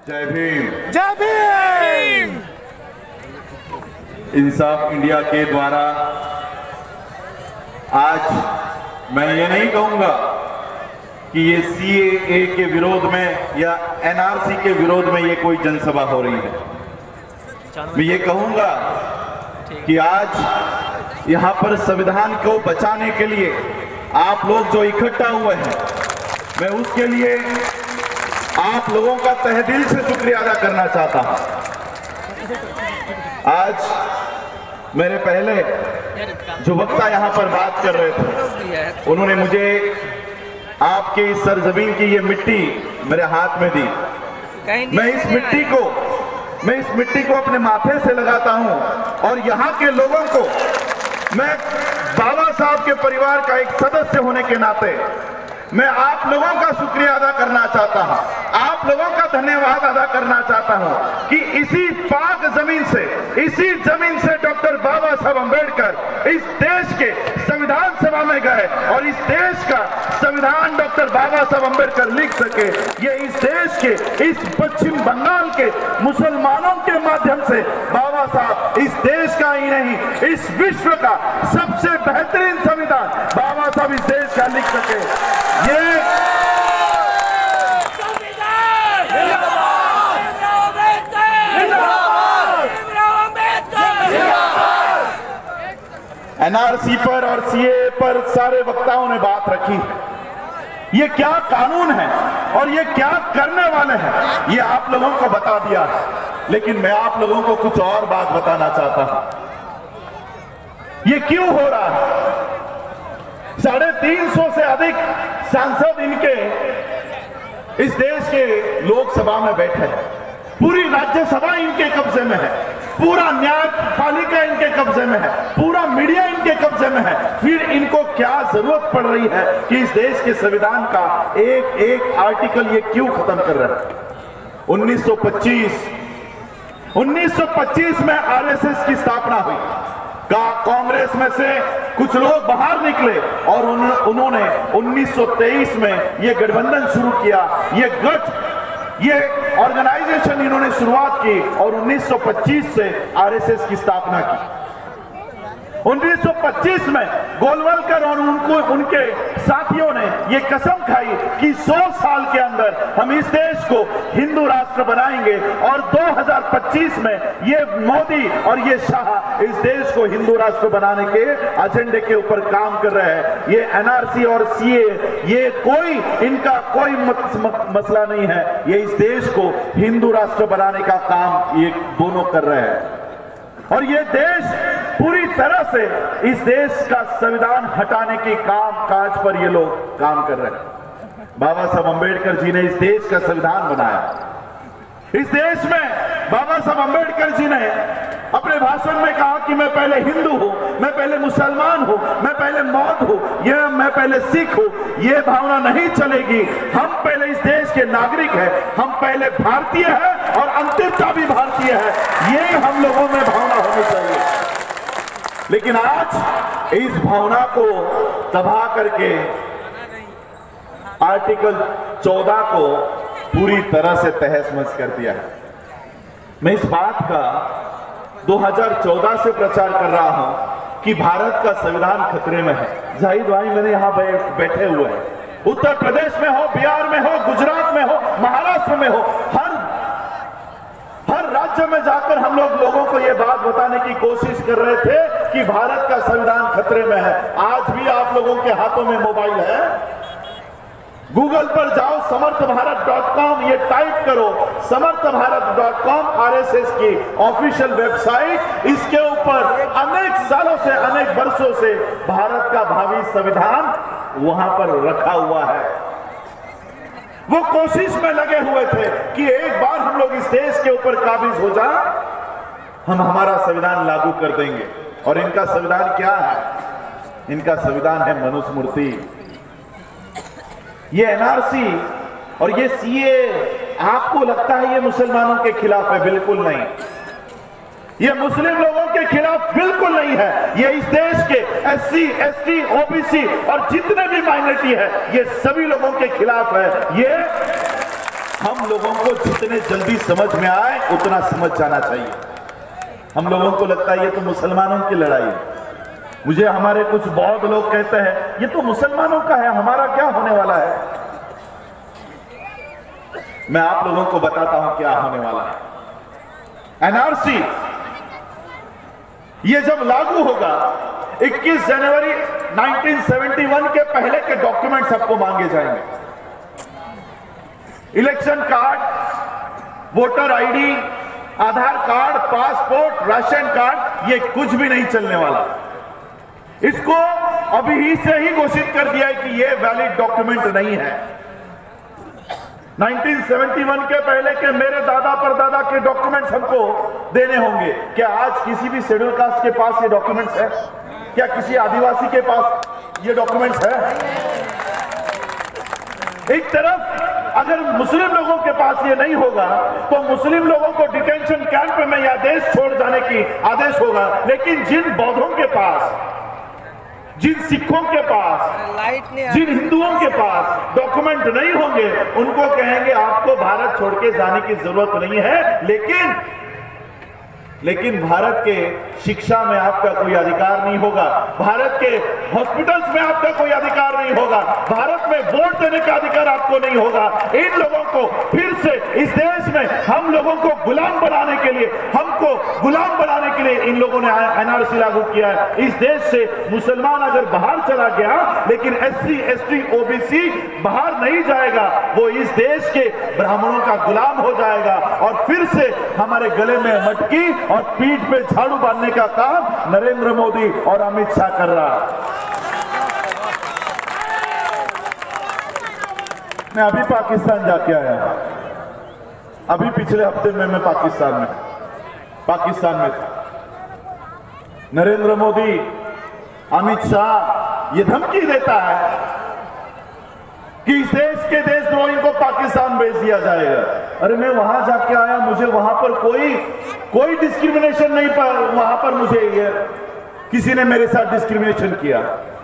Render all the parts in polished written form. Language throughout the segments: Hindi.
जय भीम। जय भीम। इंसाफ इंडिया के द्वारा आज मैं ये नहीं कहूंगा कि ये CAA के विरोध में या NRC के विरोध में ये कोई जनसभा हो रही है। मैं ये कहूंगा कि आज यहाँ पर संविधान को बचाने के लिए आप लोग जो इकट्ठा हुए हैं, मैं उसके लिए आप लोगों का तहे दिल से शुक्रिया अदा करना चाहता हूं। आज मेरे पहले जो वक्ता यहाँ पर बात कर रहे थे, उन्होंने मुझे आपके इस सरजमीन की ये मिट्टी मेरे हाथ में दी। मैं इस मिट्टी को अपने माथे से लगाता हूं और यहाँ के लोगों को मैं बाबा साहब के परिवार का एक सदस्य होने के नाते मैं आप लोगों का शुक्रिया अदा करना चाहता हूं, आप लोगों का धन्यवाद अदा करना चाहता हूं कि इसी पाक जमीन से डॉक्टर बाबा साहब अंबेडकर इस देश के संविधान सभा में गए और इस देश का संविधान डॉक्टर बाबा साहब अंबेडकर लिख सके। ये इस देश के, इस पश्चिम बंगाल के मुसलमानों के माध्यम से बाबा साहब इस देश का ही नहीं, इस विश्व का सबसे बेहतरीन संविधान बाबा साहब इस देश का लिख सके। ये NRC पर और CAA पर सारे वक्ताओं ने बात रखी। ये क्या कानून है और ये क्या करने वाले हैं, ये आप लोगों को बता दिया है, लेकिन मैं आप लोगों को कुछ और बात बताना चाहता हूं। ये क्यों हो रहा है? 350 से अधिक सांसद इनके इस देश के लोकसभा में बैठे हैं, पूरी राज्यसभा इनके कब्जे में है, पूरा न्यायपालिका इनके कब्जे में है, पूरा मीडिया इनके कब्जे में है। फिर इनको क्या जरूरत पड़ रही है कि इस देश के संविधान का एक एक आर्टिकल ये क्यों खत्म कर रहे हैं? 1925 में RSS की स्थापना हुई। कांग्रेस में से कुछ लोग बाहर निकले और उन्होंने 1923 में ये गठबंधन शुरू किया, ये ऑर्गेनाइजेशन इन्होंने शुरुआत की और 1925 से RSS की स्थापना की। 1925 में गोलवलकर और उनके साथियों ने ये कसम खाई कि 100 साल के अंदर हम इस देश को हिंदू राष्ट्र बनाएंगे और 2025 में ये मोदी और ये शाह इस देश को हिंदू राष्ट्र बनाने के एजेंडे के ऊपर काम कर रहे हैं। ये NRC और CAA ये इनका कोई मसला नहीं है, ये इस देश को हिंदू राष्ट्र बनाने का काम ये दोनों कर रहे हैं और ये देश पूरी तरह से इस देश का संविधान हटाने के काम काज पर ये लोग काम कर रहे हैं। बाबा साहब अंबेडकर जी ने इस देश का संविधान बनाया। इस देश में बाबा साहब अंबेडकर जी ने अपने भाषण में कहा कि मैं पहले हिंदू हूं, मैं पहले मुसलमान हूं, मैं पहले मौत हूं, मैं पहले सिख हूं। ये भावना नहीं चलेगी। हम पहले इस देश के नागरिक हैं, हम पहले भारतीय हैं और अंतिमता भी भारतीय है। ये हम लोगों में भावना होनी चाहिए। लेकिन आज इस भावना को तबाह करके आर्टिकल 14 को पूरी तरह से तहस-नहस कर दिया है। मैं इस बात का 2014 से प्रचार कर रहा हूं कि भारत का संविधान खतरे में है। जाहिद भाई मेरे यहां बैठे हुए हैं, उत्तर प्रदेश में हो, बिहार में हो, गुजरात में हो, महाराष्ट्र में हो, हर राज्य में जाकर हम लोगों को यह बात बताने की कोशिश कर रहे थे कि भारत का संविधान खतरे में है। आज भी आप लोगों के हाथों में मोबाइल है, गूगल पर जाओ, समर्थभारत.com ये टाइप करो, समर्थभारत.com RSS की ऑफिशियल वेबसाइट। इसके ऊपर अनेक सालों से, अनेक वर्षों से भारत का भावी संविधान वहां पर रखा हुआ है। वो कोशिश में लगे हुए थे कि एक बार हम लोग इस देश के ऊपर काबिज हो जाए, हम हमारा संविधान लागू कर देंगे। और इनका संविधान क्या है? इनका संविधान है मनुस्मृति। ये NRC और ये CAA आपको लगता है ये मुसलमानों के खिलाफ है? बिल्कुल नहीं। ये मुस्लिम लोगों के खिलाफ बिल्कुल नहीं है। ये इस देश के SC, ST, OBC और जितने भी माइनॉरिटी है, ये सभी लोगों के खिलाफ है। ये हम लोगों को जितने जल्दी समझ में आए उतना समझ जाना चाहिए। हम लोगों को लगता है ये तो मुसलमानों की लड़ाई है। मुझे हमारे कुछ बौद्ध लोग कहते हैं ये तो मुसलमानों का है, हमारा क्या होने वाला है। मैं आप लोगों को बताता हूं क्या होने वाला है। एनआरसी ये जब लागू होगा 21 जनवरी 1971 के पहले के डॉक्यूमेंट्स आपको मांगे जाएंगे। Election card, voter ID, Aadhaar card, passport, ration card, ये कुछ भी नहीं चलने वाला। इसको अभी ही से ही घोषित कर दिया है कि ये वैलिड डॉक्यूमेंट नहीं है। 1971 के पहले के मेरे दादा परदादा के डॉक्यूमेंट्स हमको देने होंगे। क्या आज किसी भी शेड्यूल कास्ट के पास ये डॉक्यूमेंट्स है? क्या किसी आदिवासी के पास ये डॉक्यूमेंट्स है? एक तरफ अगर मुस्लिम लोगों के पास ये नहीं होगा तो मुस्लिम लोगों को डिटेंशन कैंप में या देश छोड़ जाने की आदेश होगा। लेकिन जिन बौद्धों के पास, जिन सिखों के पास, जिन हिंदुओं के पास डॉक्यूमेंट नहीं होंगे, उनको कहेंगे आपको भारत छोड़ के जाने की जरूरत नहीं है। लेकिन भारत के शिक्षा में आपका कोई अधिकार नहीं होगा, भारत के हॉस्पिटल्स में आपका कोई अधिकार नहीं होगा, भारत में वोट देने का अधिकार आपको नहीं होगा। इन लोगों को फिर से इस देश में हम लोगों को गुलाम बनाने के लिए, हमको गुलाम बनाने के लिए इन लोगों ने एनआरसी लागू किया है। इस देश से मुसलमान अगर बाहर चला गया लेकिन एससी, एसटी, ओबीसी बाहर नहीं जाएगा, वो इस देश के ब्राह्मणों का गुलाम हो जाएगा और फिर से हमारे गले में मटकी और पीठ पे झाड़ू बांधने का काम नरेंद्र मोदी और अमित शाह कर रहा है। मैं अभी पाकिस्तान जाके आया, अभी पिछले हफ्ते में मैं पाकिस्तान में था। नरेंद्र मोदी, अमित शाह ये धमकी देता है कि इस देश के देशद्रोही को पाकिस्तान भेज दिया जाएगा। अरे मैं वहां जाके आया, मुझे वहां पर कोई डिस्क्रिमिनेशन नहीं पाया। वहां पर मुझे किसी ने मेरे साथ डिस्क्रिमिनेशन किया।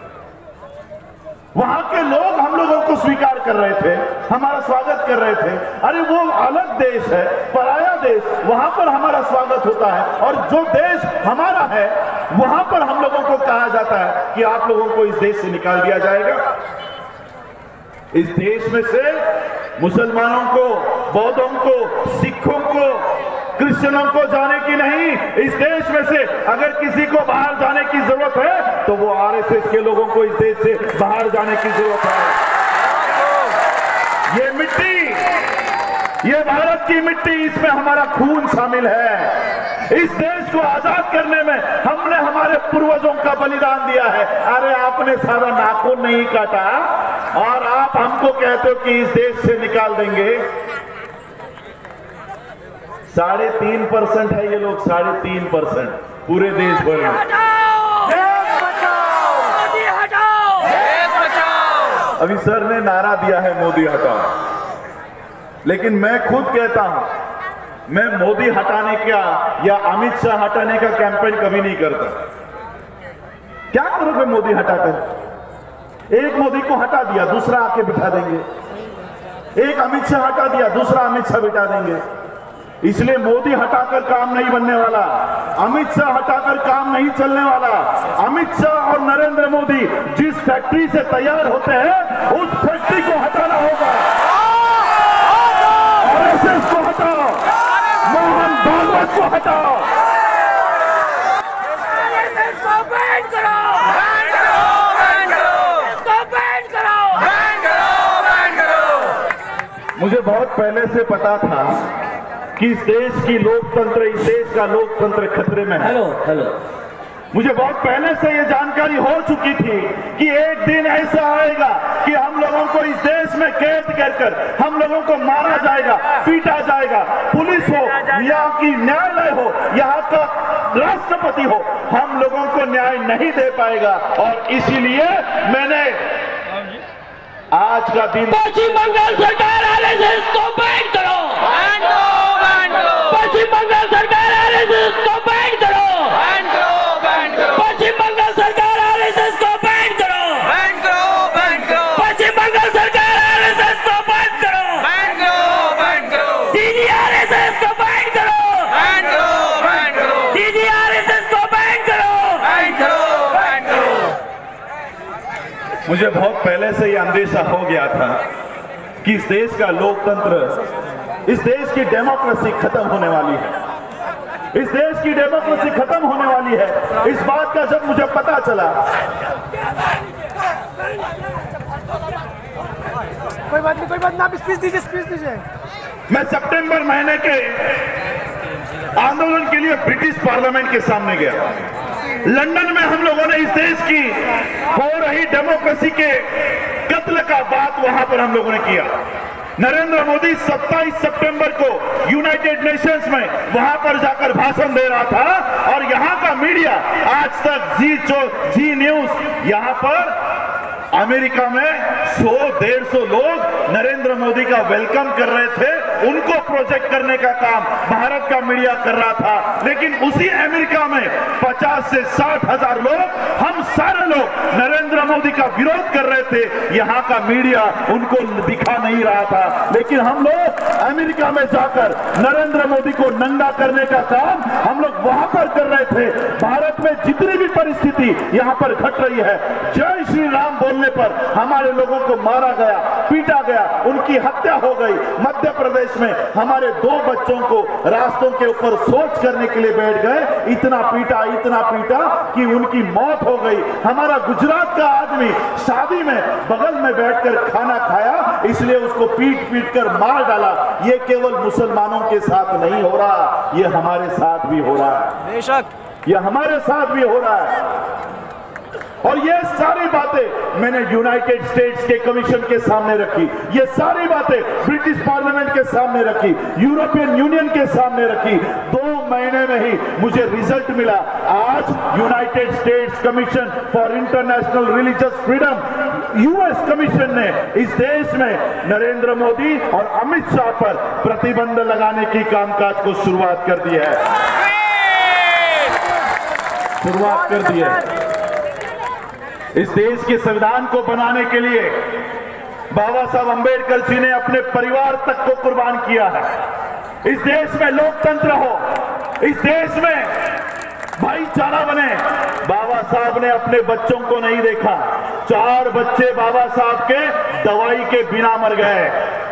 वहां के लोग हम लोगों को स्वीकार कर रहे थे, हमारा स्वागत कर रहे थे। अरे वो अलग देश है, पराया देश, वहां पर हमारा स्वागत होता है। और जो देश हमारा है वहां पर हम लोगों को कहा जाता है कि आप लोगों को इस देश से निकाल दिया जाएगा। इस देश में से मुसलमानों को, बौद्धों को, सिखों को, क्रिश्चियनों को जाने की नहीं। इस देश में से अगर किसी को बाहर जाने की जरूरत है तो वो आरएसएस के लोगों को इस देश से बाहर जाने की जरूरत है। ये मिट्टी, ये भारत की मिट्टी, इसमें हमारा खून शामिल है। इस देश को आजाद करने में हमने हमारे पूर्वजों का बलिदान दिया है। अरे आपने सारा नाखून नहीं काटा और आप हमको कहते हो कि इस देश से निकाल देंगे। 3.5% है ये लोग, 3.5% पूरे देश भर में। अभी सर ने नारा दिया है मोदी हटाओ, लेकिन मैं खुद कहता हूं मैं मोदी हटाने का या अमित शाह हटाने का कैंपेन कभी नहीं करता। क्या करोगे मोदी हटाकर? एक मोदी को हटा दिया, दूसरा आके बिठा देंगे। एक अमित शाह हटा दिया, दूसरा अमित शाह बिठा देंगे। इसलिए मोदी हटाकर काम नहीं बनने वाला, अमित शाह हटाकर काम नहीं चलने वाला। अमित शाह और नरेंद्र मोदी जिस फैक्ट्री से तैयार होते हैं उस फैक्ट्री को हटाना होगा। आरएसएस को हटाओ, मोहन भागवत को हटाओ, मुझे बहुत पहले से पता था कि इस देश की लोकतंत्र, इस देश का लोकतंत्र खतरे में है। मुझे बहुत पहले से ये जानकारी हो चुकी थी कि एक दिन ऐसा आएगा कि हम लोगों को इस देश में कैद कर हम लोगों को मारा जाएगा, पीटा जाएगा। पुलिस हो, यहाँ की न्यायालय हो, यहाँ का राष्ट्रपति हो, हम लोगों को न्याय नहीं दे पाएगा। और इसीलिए मैंने आज का दिन पश्चिम बंगाल सरकार आरएसएस को बैन करो, पश्चिम बंगाल सरकार आरएसएस को बैन करो, पश्चिम बंगाल सरकार आरएसएस को बैन करो, पश्चिम बंगाल सरकार आरएसएस को बैन करो। मुझे बहुत पहले से ये अंदेशा हो गया था कि इस देश का लोकतंत्र, इस देश की डेमोक्रेसी खत्म होने वाली है। इस देश की डेमोक्रेसी खत्म होने वाली है। इस बात का जब मुझे पता चला, कोई बात नहीं, आप स्पीच दीजिए। मैं सितंबर महीने के आंदोलन के लिए ब्रिटिश पार्लियामेंट के सामने गया। लंदन में हम लोगों ने इस देश की हो रही डेमोक्रेसी के कत्ल का बात वहां पर हम लोगों ने किया। नरेंद्र मोदी 27 सितंबर को यूनाइटेड नेशंस में वहां पर जाकर भाषण दे रहा था और यहां का मीडिया, आज तक जी न्यूज, यहां पर अमेरिका में 100-150 लोग नरेंद्र मोदी का वेलकम कर रहे थे। उनको प्रोजेक्ट करने का काम भारत का मीडिया कर रहा था। लेकिन उसी अमेरिका में 50 से 60 हजार लोग, हम सारे लोग नरेंद्र मोदी का विरोध कर रहे थे। यहाँ का मीडिया उनको दिखा नहीं रहा था। लेकिन हम लोग अमेरिका में जाकर नरेंद्र मोदी को नंगा करने का काम हम लोग वहां पर कर रहे थे। भारत में जितनी भी परिस्थिति यहाँ पर घट रही है, जय श्री राम बोलने पर हमारे लोगों को मारा गया, पीटा गया, उनकी हत्या हो गई। मध्य प्रदेश में हमारे 2 बच्चों को रास्तों के ऊपर सोच करने के लिए बैठ गए, इतना पीटा कि उनकी मौत हो गई। हमारा गुजरात का आदमी शादी में बगल में बैठकर खाना खाया, इसलिए उसको पीट कर मार डाला। ये केवल मुसलमानों के साथ नहीं हो रहा, ये हमारे साथ भी हो रहा है। बेशक ये हमारे साथ भी हो रहा है। और ये सारी बातें मैंने यूनाइटेड स्टेट्स के कमीशन के सामने रखी, ये सारी बातें ब्रिटिश पार्लियामेंट के सामने रखी, यूरोपियन यूनियन के सामने रखी। 2 महीने में ही मुझे रिजल्ट मिला। आज United States Commission for International Religious Freedom, US commission ने इस देश में नरेंद्र मोदी और अमित शाह पर प्रतिबंध लगाने की कामकाज को शुरुआत कर दी है। इस देश के संविधान को बनाने के लिए बाबा साहब अंबेडकर जी ने अपने परिवार तक को कुर्बान किया है। इस देश में लोकतंत्र हो, इस देश में भाईचारा बने। बाबा साहब ने अपने बच्चों को नहीं देखा। 4 बच्चे बाबा साहब के दवाई के बिना मर गए।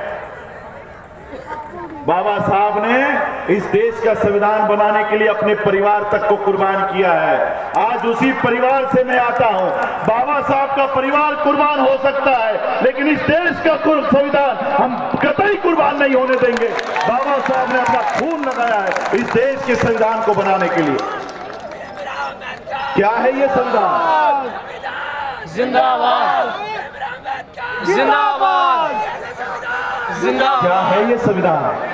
बाबा साहब ने इस देश का संविधान बनाने के लिए अपने परिवार तक को कुर्बान किया है। आज उसी परिवार से मैं आता हूं। बाबा साहब का परिवार कुर्बान हो सकता है, लेकिन इस देश का संविधान हम कतई कुर्बान नहीं होने देंगे। बाबा साहब ने अपना खून लगाया है इस देश के संविधान को बनाने के लिए। क्या है ये संविधान? जिंदाबाद, जिंदाबाद, जिंदाबाद। क्या है ये संविधान?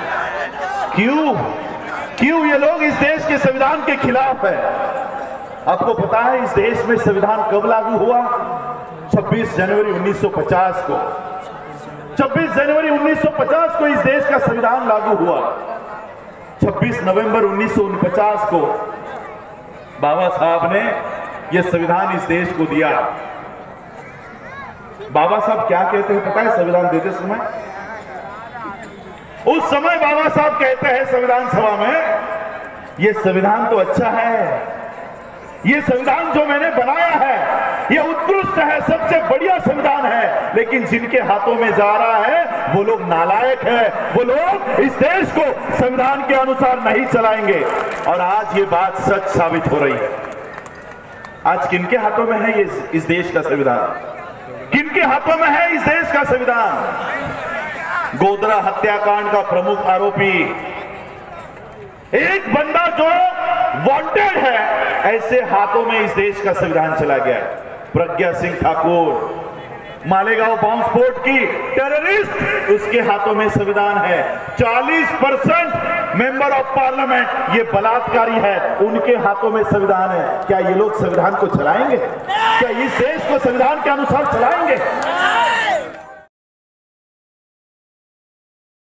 क्यों ये लोग इस देश के संविधान के खिलाफ है? आपको पता है इस देश में संविधान कब लागू हुआ? 26 जनवरी 1950 को। 26 जनवरी 1950 को इस देश का संविधान लागू हुआ। 26 नवंबर 1949 को बाबा साहब ने यह संविधान इस देश को दिया। बाबा साहब क्या कहते हैं पता है संविधान देते समय? उस समय बाबा साहब कहते हैं संविधान सभा में, ये संविधान तो अच्छा है, ये संविधान जो मैंने बनाया है ये उत्कृष्ट है, सबसे बढ़िया संविधान है, लेकिन जिनके हाथों में जा रहा है वो लोग नालायक है, वो लोग इस देश को संविधान के अनुसार नहीं चलाएंगे। और आज ये बात सच साबित हो रही है। आज किनके हाथों में है ये इस देश का संविधान? किनके हाथों में है इस देश का संविधान? गोधरा हत्याकांड का प्रमुख आरोपी, एक बंदा जो वांटेड है, ऐसे हाथों में इस देश का संविधान चला गया है। प्रज्ञा सिंह ठाकुर, मालेगांव बॉम्ब स्फोट की टेररिस्ट, उसके हाथों में संविधान है। 40% मेंबर ऑफ पार्लियामेंट ये बलात्कारी है, उनके हाथों में संविधान है। क्या ये लोग संविधान को चलाएंगे? क्या इस देश को संविधान के अनुसार चलाएंगे?